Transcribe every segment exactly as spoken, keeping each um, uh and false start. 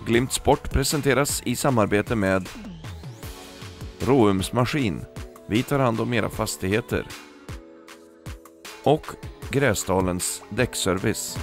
Glimt Sport presenteras i samarbete med Råums Maskin. Vi tar hand om era fastigheter. Och Gräsdalens däckservice.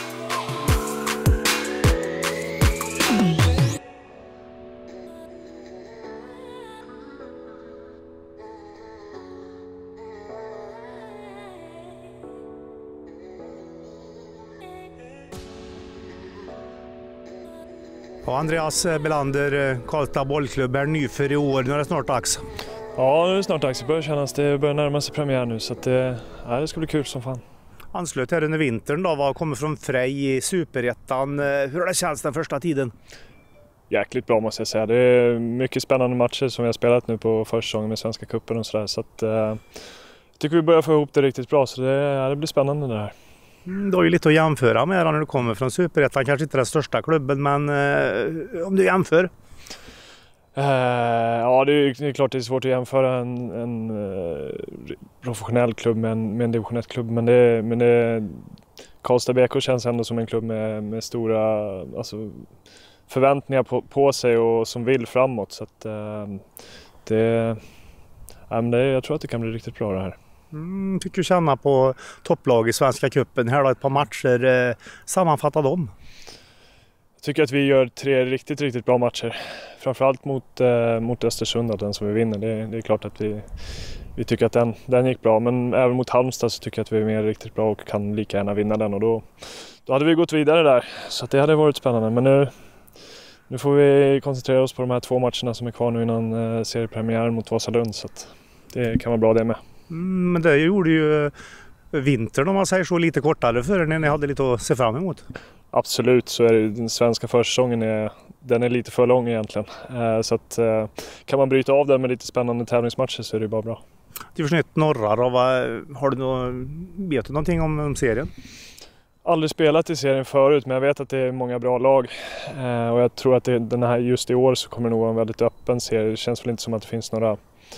Ja, Andreas Belander, Karlstad bollklubb är ny för i år. Nu är det snart dags. Ja, nu är det snart dags. Det börjar kännas. Det börjar närma sig premiär nu, så att det, ja, det ska bli kul som fan. Anslöt här under vintern då, var kommer från Frej i Superettan. Hur har det känts den första tiden? Jäkligt bra måste jag säga. Det är mycket spännande matcher som vi har spelat nu på försäsongen med Svenska cupen och sådär. Så att, eh, jag tycker vi börjar få ihop det riktigt bra, så det, ja, det blir spännande det här. Du har ju lite att jämföra med när du kommer från Superettan. Kanske inte den största klubben, men eh, om du jämför? Uh, ja, det är, det är klart det är svårt att jämföra en, en uh, professionell klubb med en, med en division ett-klubb. Men, det, men det, Karlstad B K känns ändå som en klubb med, med stora alltså, förväntningar på, på sig och som vill framåt. Så att, uh, det, uh, det, jag tror att det kan bli riktigt bra det här. Mm, fick du känna på topplag i Svenska cupen. Här har ett par matcher. Eh, sammanfatta dem. Jag tycker att vi gör tre riktigt, riktigt bra matcher. Framförallt mot, eh, mot Östersund, den som vi vinner. Det, det är klart att vi, vi tycker att den, den gick bra. Men även mot Halmstad så tycker jag att vi är mer riktigt bra och kan lika gärna vinna den. Och då, då hade vi gått vidare där. Så att det hade varit spännande. Men nu, nu får vi koncentrera oss på de här två matcherna som är kvar nu innan eh, seriepremiär mot Vasalund. Så att det kan vara bra det med. Mm, men det gjorde ju vintern, om man säger så, lite kortare för er när ni hade lite att se fram emot. Absolut, så är det, den svenska försäsongen är, den är lite för lång egentligen. Eh, så att, eh, kan man bryta av den med lite spännande tävlingsmatcher så är det bara bra. Division ett norra då, har du något, vet du någonting om, om serien? Aldrig spelat i serien förut, men jag vet att det är många bra lag. Eh, och jag tror att det, den här, just i år så kommer det nog vara en väldigt öppen serie. Det känns väl inte som att det finns några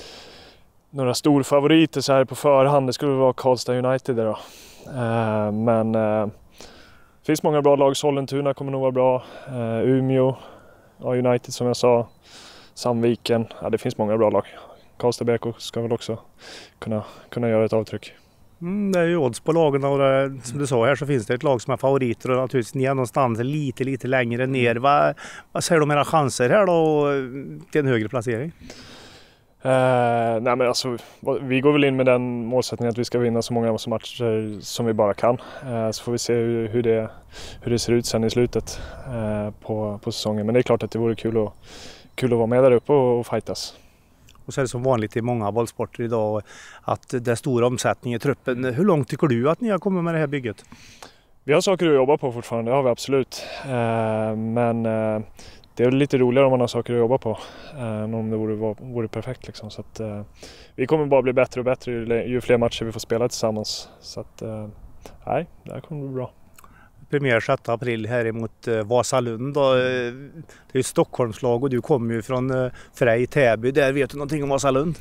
Några storfavoriter så här på förhand. Det skulle vara Karlstad United där då. Eh, men eh, det finns många bra lag. Sollentuna kommer nog vara bra. Eh, Umeå, ja, United som jag sa. Sandviken. Ja, det finns många bra lag. Karlstad B K ska väl också kunna, kunna göra ett avtryck. Mm, det är ju odds på lagen och det, som du sa här så finns det ett lag som är favoriter och naturligtvis ni är någonstans lite lite längre ner. Vad, vad säger du om era chanser här då till en högre placering? Uh, nej men alltså, vi går väl in med den målsättningen att vi ska vinna så många matcher som vi bara kan. Uh, så får vi se hur, hur, det, hur det ser ut sen i slutet uh, på, på säsongen. Men det är klart att det vore kul att, kul att vara med där uppe och, och fightas. Och så är det som vanligt i många bollsporter idag att det är stor omsättning i truppen. Hur långt tycker du att ni har kommit med det här bygget? Vi har saker att jobba på fortfarande, det har vi absolut. Uh, men... Uh, Det är lite roligare om man har saker att jobba på eh, än om det vore, vore perfekt. Liksom. Så att, eh, vi kommer bara bli bättre och bättre ju, ju fler matcher vi får spela tillsammans. Så att, eh, nej, det här kommer bli bra. Premiär sjätte april här emot eh, Vasalund. Då. Det är ju Stockholmslag och du kommer ju från eh, Frej, Täby. Där vet du någonting om Vasalund?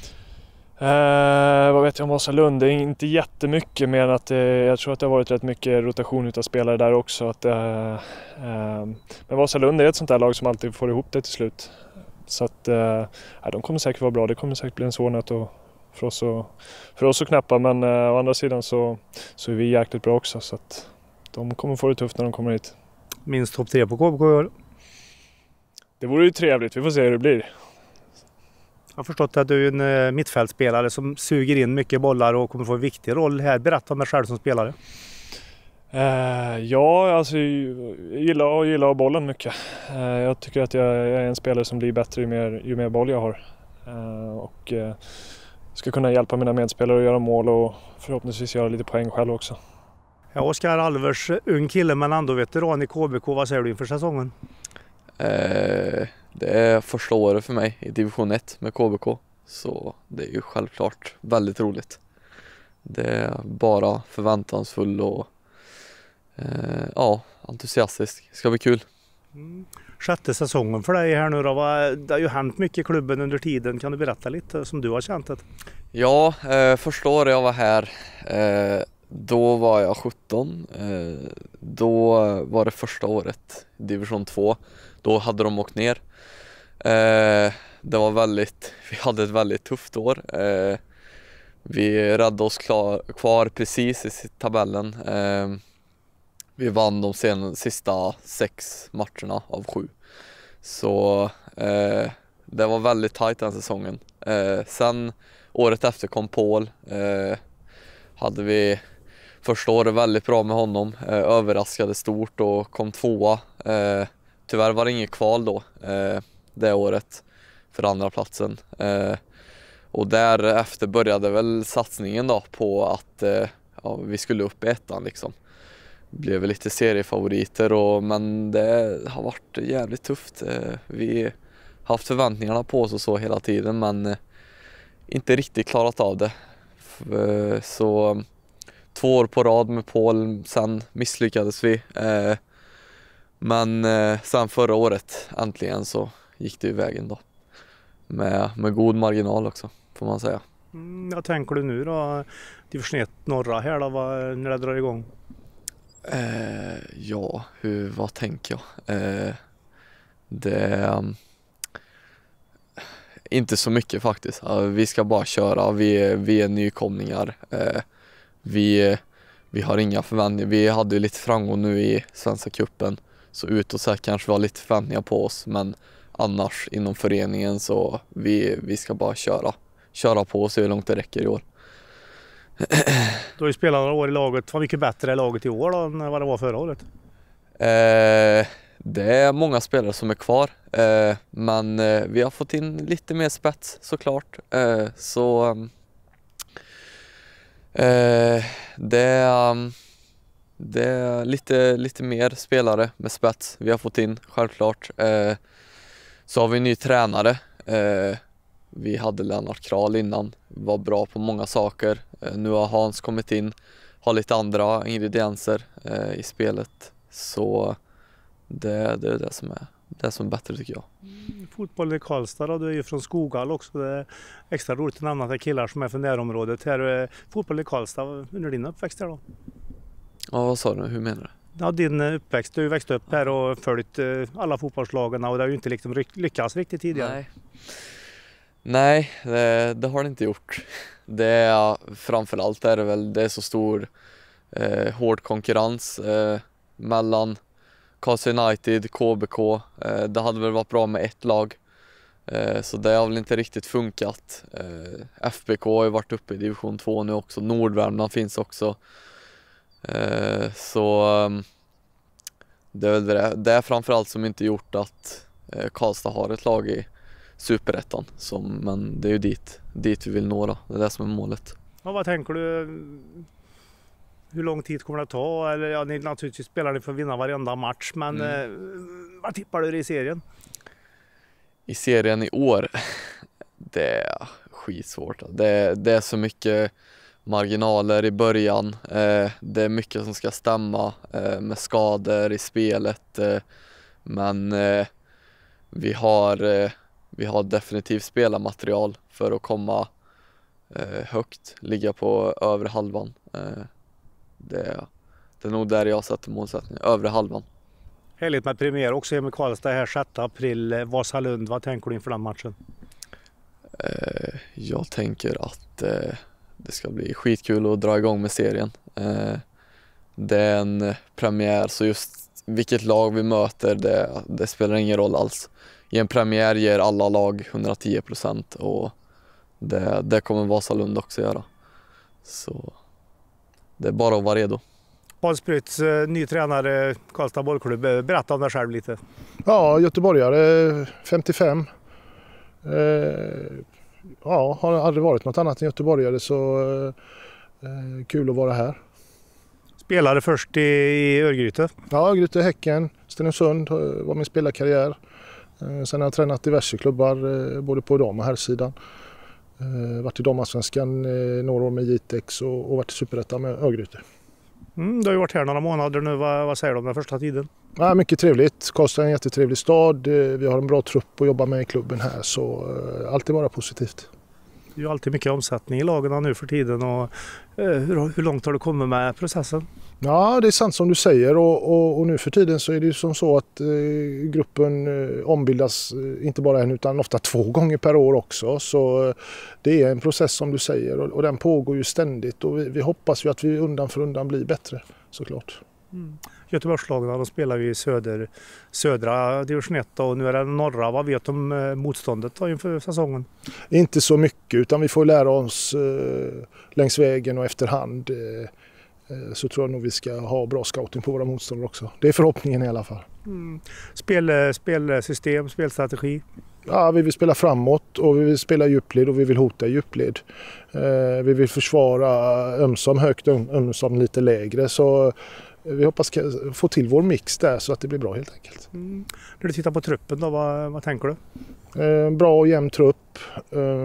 Eh, vad vet jag om Vasalund? Det är inte jättemycket, mer än att eh, jag tror att det har varit rätt mycket rotation utav spelare där också. Att, eh, eh, men Vasalund är ett sånt där lag som alltid får ihop det till slut. Så att eh, de kommer säkert vara bra. Det kommer säkert bli en svår nöt för oss att, för oss att knäppa. Men eh, å andra sidan så, så är vi jäkligt bra också. Så att de kommer få det tufft när de kommer hit. Minst topp tre på K B K? Det vore ju trevligt. Vi får se hur det blir. Jag har förstått att du är en mittfältspelare som suger in mycket bollar och kommer få en viktig roll här. Berätta om dig själv som spelare. Uh, ja, alltså jag gillar, jag gillar bollen mycket. Uh, jag tycker att jag är en spelare som blir bättre ju mer, ju mer boll jag har. Uh, och uh, ska kunna hjälpa mina medspelare att göra mål och förhoppningsvis göra lite poäng själv också. Ja, Oskar Alvers, ung kille men ändå veteran i K B K. Vad säger du inför säsongen? Uh... Det är första året för mig i division ett med K B K, så det är ju självklart väldigt roligt. Det är bara förväntansfull och eh, ja, entusiastisk. Det ska bli kul. Mm. Sjätte säsongen för dig här nu då. Det har ju hänt mycket i klubben under tiden. Kan du berätta lite som du har känt det? Ja, eh, första året jag var här eh, Då var jag sjutton. Eh, då var det första året, division två. Då hade de åkt ner. Eh, det var väldigt, vi hade ett väldigt tufft år. Eh, vi räddade oss klar, kvar precis i tabellen. Eh, vi vann de sen, sista sex matcherna av sju. Så eh, det var väldigt tajt den säsongen. Eh, sen året efter kom Paul. Eh, hade vi första året väldigt bra med honom. Eh, överraskade stort och kom tvåa. Eh, tyvärr var det inget kval då eh, det året för andra platsen. Eh, och därefter började väl satsningen då på att eh, ja, vi skulle upp i ettan liksom. Blev lite seriefavoriter och, men det har varit jävligt tufft. Eh, vi har haft förväntningarna på oss och så hela tiden men eh, inte riktigt klarat av det. F- eh, så två år på rad med Paul, sen misslyckades vi. Eh, men eh, sen förra året äntligen så gick det i vägen då. Med, med god marginal också, får man säga. Mm, jag tänker du nu då, division ett norra här då, vad, när det drar igång? Eh, ja, hur, vad tänker jag? Eh, det um, inte så mycket faktiskt. Ja, vi ska bara köra, vi, vi är nykomlingar. Eh, vi, vi har inga förväntningar. Vi hade ju lite framgång nu i Svenska cupen. Så utåt så här kanske vi har lite förväntningar på oss. Men annars inom föreningen så vi, vi ska bara köra. Köra på och se hur långt det räcker i år. Du har ju spelat några år i laget. Vad mycket bättre är laget i år då än vad det var förra året? Eh, det är många spelare som är kvar. Eh, men eh, vi har fått in lite mer spets såklart. Eh, så eh, det är... Det är lite, lite mer spelare med spets vi har fått in, självklart. Eh, så har vi en ny tränare. Eh, vi hade Lennart Kral innan, var bra på många saker. Eh, nu har Hans kommit in, har lite andra ingredienser eh, i spelet. Så det, det är det som är, det som är bättre tycker jag. Mm, fotboll i Karlstad då, du är ju från Skoghall också. Det är extra roligt att nämna att det är killar som är från närområdet. Här, fotboll i Karlstad under din uppväxt här då? Ja, vad sa du? Hur menar du? Ja, din uppväxt, du har ju växt upp här och följt alla fotbollslagen och det har ju inte liksom lyckats riktigt tidigare. Nej, Nej det, det har det inte gjort. Det är framförallt är det väl, det är så stor eh, hård konkurrens eh, mellan Karlstad United, K B K. Eh, det hade väl varit bra med ett lag. Eh, så det har väl inte riktigt funkat. Eh, F B K har ju varit uppe i division två nu också. Nordvärmland finns också. Eh, så um, det är väl det, det är framförallt som inte gjort att eh, Karlstad har ett lag i Superettan, som, men det är ju dit, dit vi vill nå då. Det är det som är målet. Ja, vad tänker du? Hur lång tid kommer det att ta? Eller, ja, ni naturligtvis spelar ni för att vinna varenda match, men mm. eh, vad tippar du i serien? I serien i år? Det är skitsvårt. Det, det är så mycket marginaler i början. Eh, det är mycket som ska stämma eh, med skador i spelet. Eh, men eh, vi har eh, vi har definitivt spelarmaterial för att komma eh, högt, ligga på övre halvan. Eh, det, det är nog där jag sätter målsättningen, övre halvan. Härligt med premiär också i Karlstad här sjätte april, Vasalund. Vad tänker du inför den matchen? Eh, jag tänker att eh, det ska bli skitkul att dra igång med serien. Eh, det är en premiär, så just vilket lag vi möter, det, det spelar ingen roll alls. I en premiär ger alla lag hundratio procent och det, det kommer Vasalund också göra. Så det är bara att vara redo. Hans Prytz, ny tränare, Karlstad bollklubb. Berätta om dig själv lite. Ja, göteborgare, femtiofem. Eh, ja, har aldrig varit något annat än göteborgare, så eh, kul att vara här. Spelade först i, i Örgryte? Ja, Örgryte, Häcken, Stenungsund var min spelarkarriär. Eh, sen har jag tränat diverse klubbar, eh, både på dam- och herrsidan. Eh, varit i damallsvenskan eh, några år med Jitex och, och varit i Superettan med Örgryte. Mm, du har ju varit här några månader nu. Vad, vad säger du om den första tiden? Ja, mycket trevligt. Karlstad är en jättetrevlig stad. Vi har en bra trupp att jobba med i klubben här, så allt är bara positivt. Det är ju alltid mycket omsättning i lagen nu för tiden. Och, eh, hur, hur långt har du kommit med processen? Ja, det är sant som du säger och, och, och nu för tiden så är det ju som så att eh, gruppen eh, ombildas eh, inte bara en utan ofta två gånger per år också. Så eh, det är en process som du säger och, och den pågår ju ständigt och vi, vi hoppas ju att vi undan för undan blir bättre såklart. Mm. Göteborgslagen, de spelar ju i söder, södra division ett och nu är det norra. Vad vet du om eh, motståndet då inför säsongen? Inte så mycket utan vi får lära oss eh, längs vägen och efterhand. Eh, så tror jag nog vi ska ha bra scouting på våra motståndare också. Det är förhoppningen i alla fall. Mm. Spel, spelsystem, spelstrategi? Ja, vi vill spela framåt och vi vill spela djupled och vi vill hota i djupled. Eh, vi vill försvara ömsom högt och ömsom lite lägre. Så vi hoppas få till vår mix där så att det blir bra helt enkelt. Mm. När du tittar på truppen då, vad, vad tänker du? Eh, bra och jämn trupp. Eh,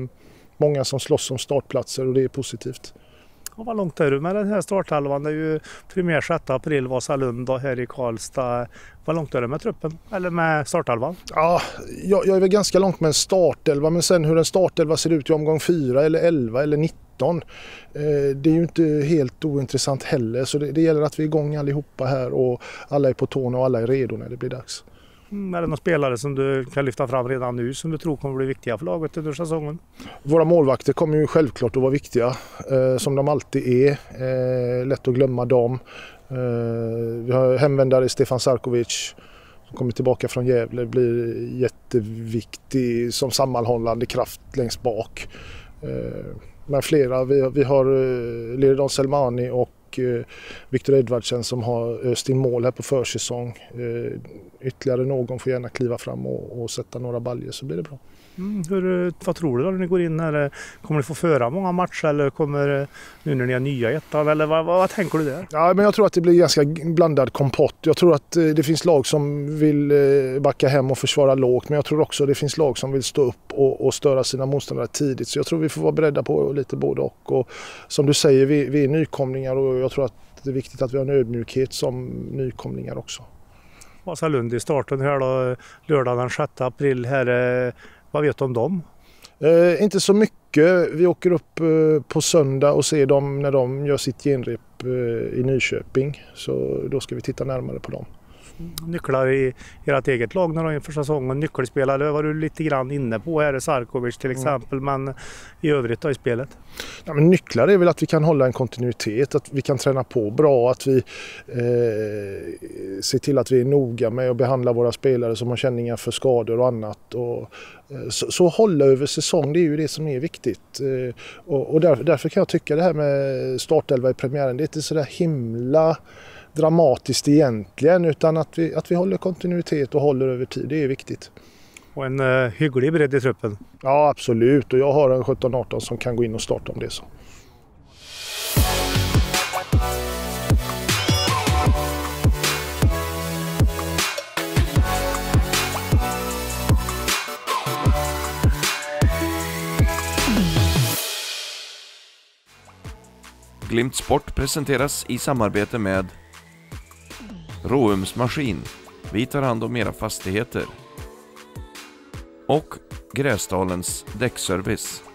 många som slåss om startplatser och det är positivt. Och vad långt är du med den här starthalvan? Det är ju premiär sjätte april, Vasalund och här i Karlstad. Vad långt är du med truppen? Eller med starthalvan? Ja, jag, jag är väl ganska långt med en startelva, men sen hur en startelva ser ut i omgång fyra eller elva eller nitton. Eh, det är ju inte helt ointressant heller, så det, det gäller att vi är igång allihopa här och alla är på tårna och alla är redo när det blir dags. Mm, är det några spelare som du kan lyfta fram redan nu som du tror kommer bli viktiga för laget under säsongen? Våra målvakter kommer ju självklart att vara viktiga, eh, som de alltid är. Eh, lätt att glömma dem. Eh, vi har hemvändare Stefan Sarkovic som kommer tillbaka från Gävle, blir jätteviktig som sammanhållande kraft längst bak. Eh, men flera, vi, vi har eh, Liridon Selmani och Victor Edvardsen som har öst in mål här på försäsong. Eh, ytterligare någon får gärna kliva fram och, och sätta några baljer så blir det bra. Mm, hur, vad tror du då när ni går in här? Kommer ni få föra många matcher eller kommer nu när ni är nya ettan? Eller vad, vad, vad tänker du där? Ja, men jag tror att det blir ganska blandad kompott. Jag tror att eh, det finns lag som vill eh, backa hem och försvara lågt, men jag tror också att det finns lag som vill stå upp och, och störa sina motståndare tidigt. Så jag tror vi får vara beredda på lite både och. Och som du säger, vi, vi är nykomlingar och jag tror att det är viktigt att vi har en ödmjukhet som nykomlingar också. Vasalund i starten här då, lördag den sjätte april här. Eh, vad vet du om dem? Eh, inte så mycket. Vi åker upp eh, på söndag och ser dem när de gör sitt genrep eh, i Nyköping. Så då ska vi titta närmare på dem. Nycklar i ert eget lag när de inför säsongen. Nyckelspelare var du lite grann inne på här, Sarkovic till exempel, mm. men i övrigt då i spelet? Ja, men nycklar är väl att vi kan hålla en kontinuitet, att vi kan träna på bra, att vi eh, ser till att vi är noga med att behandla våra spelare som har känningar för skador och annat. Och, eh, så, så hålla över säsong, det är ju det som är viktigt. Eh, och och där, därför kan jag tycka det här med startelva i premiären, det är inte så där himla dramatiskt egentligen, utan att vi, att vi håller kontinuitet och håller över tid, det är viktigt. Och en uh, hygglig bredd i truppen? Ja, absolut, och jag har en sjutton arton som kan gå in och starta om det så. Glimt Sport presenteras i samarbete med Råums Maskin. Vi tar hand om era fastigheter. Och Gräsdalens däckservice.